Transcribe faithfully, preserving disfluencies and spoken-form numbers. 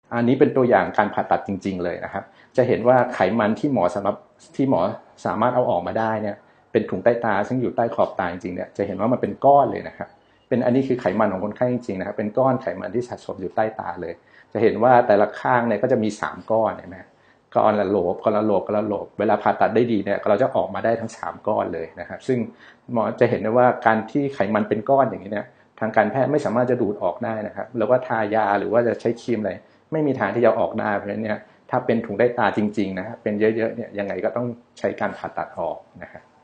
อันนี้เป็นตัวอย่างการผ่าตัดจริงๆเลยนะครับจะเห็นว่าไขมันที่หมอสำหรับที่หมอสามารถเอาออกมาได้เนี่ยเป็นถุงใต้ตาซึ่งอยู่ใต้ขอบตาจริงๆเนี่ยจะเห็นว่ามันเป็นก้อนเลยนะครับเป็นอันนี้คือไขมันของคนไข้จริงๆนะครับเป็นก้อนไขมันที่สะสมอยู่ใต้ตาเลยจะเห็นว่าแต่ละข้างเนี่ยก็จะมีสามก้อนเห็นไหมก้อนละโหลบก้อนละโหลบก้อนละโหลบเวลาผ่าตัดได้ดีเนี่ยเราจะออกมาได้ทั้งสามก้อนเลยนะครับซึ่งหมอจะเห็นได้ว่าการที่ไขมันเป็นก้อนอย่างนี้เนี่ยทางการแพทย์ไม่สามารถจะดูดออกได้นะครับแล้วก็ทายาหรือว่าจะใช้ครีมอะไรไม่มีทางที่จะออกได้เพราะฉะนั้นเนี่ยถ้าเป็นถุงใต้ตาจริงๆนะเป็นเยอะๆเนี่ยยังไงก็ต้องใช้การผ่าตัดออกนะครับ